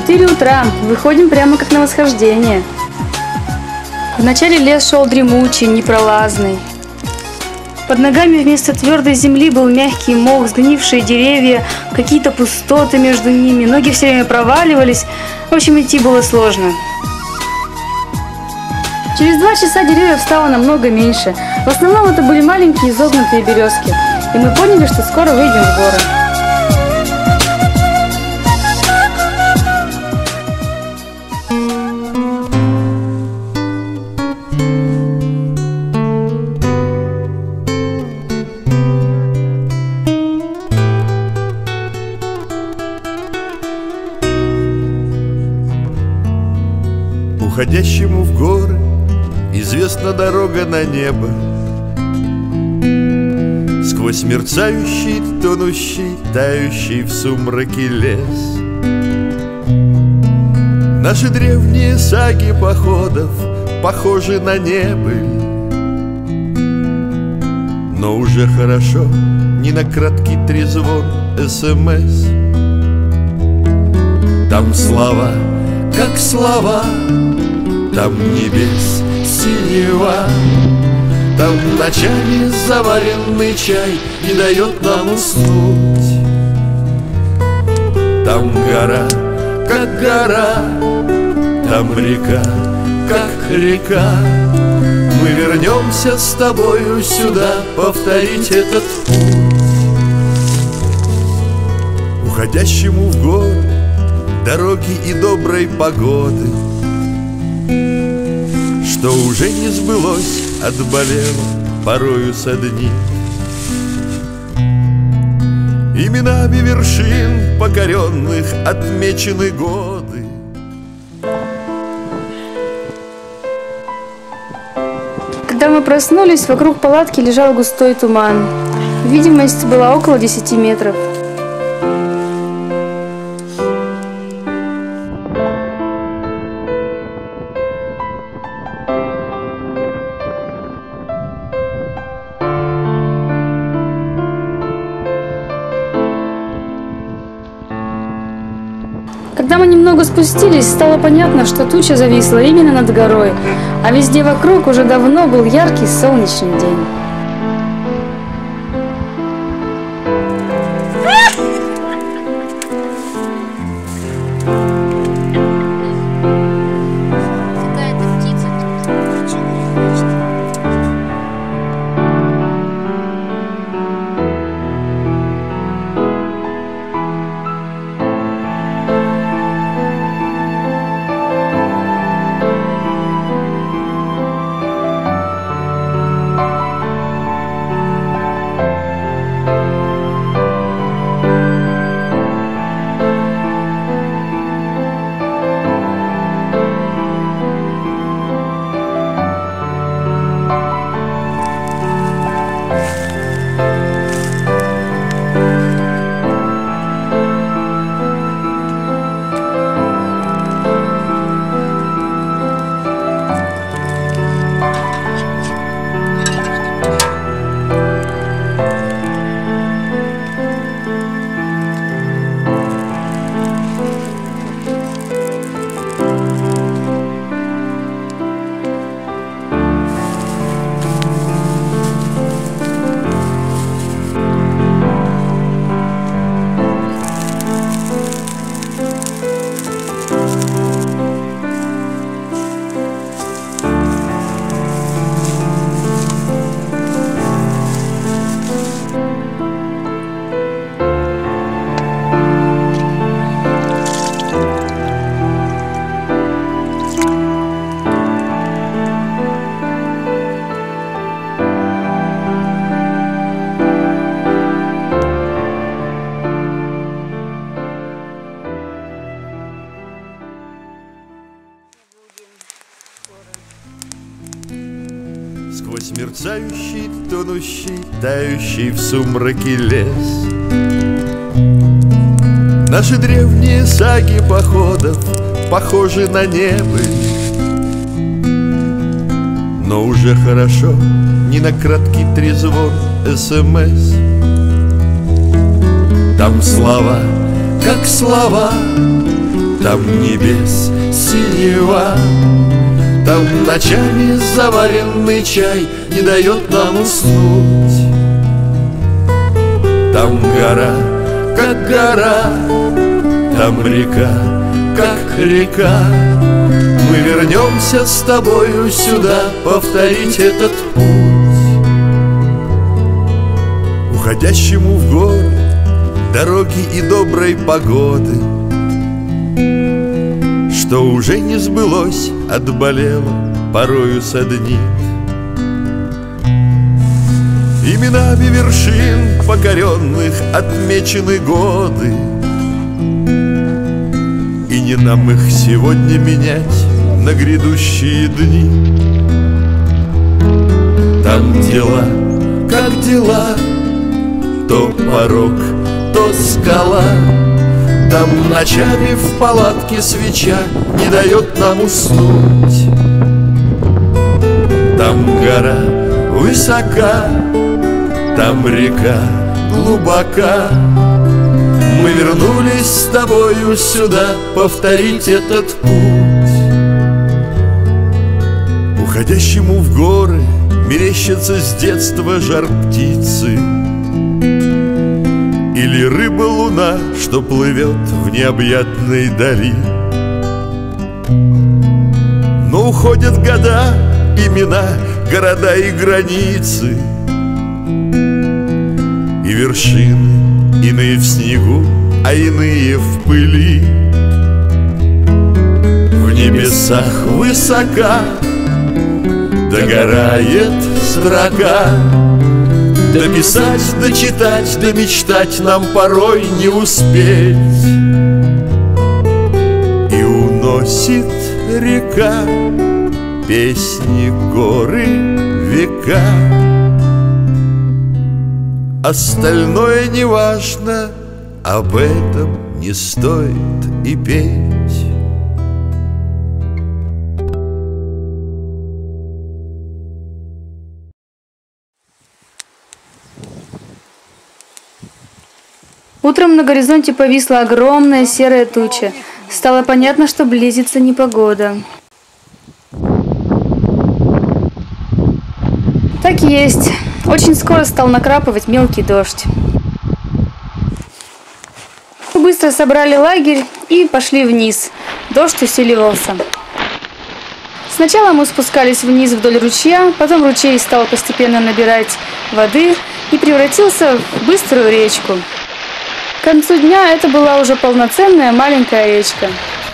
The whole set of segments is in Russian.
4 утра. Выходим прямо как на восхождение. Вначале лес шел дремучий, непролазный. Под ногами вместо твердой земли был мягкий мох, сгнившие деревья, какие-то пустоты между ними. Ноги все время проваливались. В общем, идти было сложно. Через 2 часа деревьев стало намного меньше. В основном это были маленькие изогнутые березки. И мы поняли, что скоро выйдем в горы. Уходящему в горы известна дорога на небо. Сквозь мерцающий, тонущий, тающий в сумраке лес. Наши древние саги походов похожи на небыль, но уже хорошо не на краткий трезвон СМС. Там слова, как слова, там небес синева, там ночами заваренный чай не дает нам уснуть. Там гора, как гора, там река, как река. Мы вернемся с тобою сюда повторить этот путь. Уходящему в горы дороги и доброй погоды, что уже не сбылось, отболело, порою соднит. Именами вершин покоренных отмечены годы. Когда мы проснулись, вокруг палатки лежал густой туман. Видимость была около 10 метров. Когда мы немного спустились, стало понятно, что туча зависла именно над горой, а везде вокруг уже давно был яркий солнечный день. Сквозь мерцающий, тонущий, тающий в сумраке лес. Наши древние саги походов похожи на небыль, но уже хорошо не на краткий трезвон СМС. Там слова, как слова, там небес синева, там ночами заваренный чай не дает нам уснуть. Там гора, как гора, там река, как река. Мы вернемся с тобою сюда повторить этот путь. Уходящему в горы дороги и доброй погоды, что уже не сбылось, отболело, порою саднит. Именами вершин покоренных отмечены годы, и не нам их сегодня менять на грядущие дни. Там дела, как дела, то порог, то скала. Там ночами в палатке свеча не дает нам уснуть. Там гора высока, там река глубока. Мы вернулись с тобою сюда повторить этот путь. Уходящему в горы мерещится с детства жар птицы или рыба-луна, что плывет в необъятной дали. Но уходят года, имена, города и границы, и вершины, иные в снегу, а иные в пыли. В небесах высока догорает строка. Дописать, дочитать, домечтать нам порой не успеть. И уносит река песни, горы, века. Остальное не важно, об этом не стоит и петь. Утром на горизонте повисла огромная серая туча. Стало понятно, что близится непогода. Так и есть. Очень скоро стал накрапывать мелкий дождь. Мы быстро собрали лагерь и пошли вниз. Дождь усиливался. Сначала мы спускались вниз вдоль ручья, потом ручей стал постепенно набирать воды и превратился в быструю речку. К концу дня это была уже полноценная маленькая речка.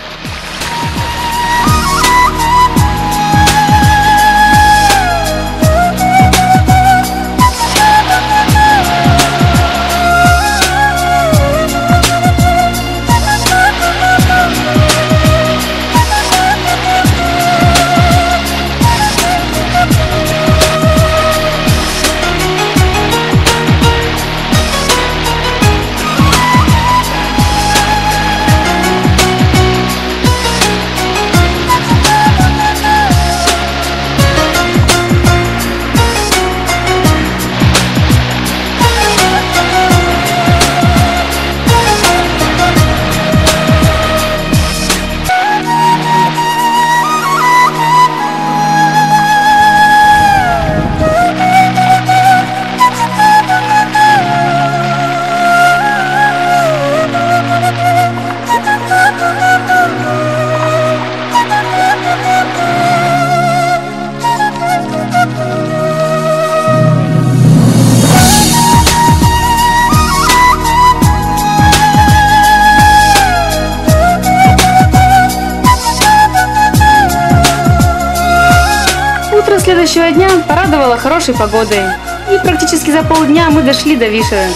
Следующего дня порадовала хорошей погодой, и практически за полдня мы дошли до Вишеры.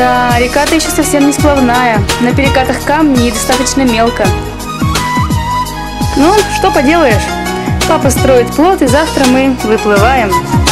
Да, река-то еще совсем не сплавная. На перекатах камни и достаточно мелко. Ну, что поделаешь. Папа строит плот, и завтра мы выплываем.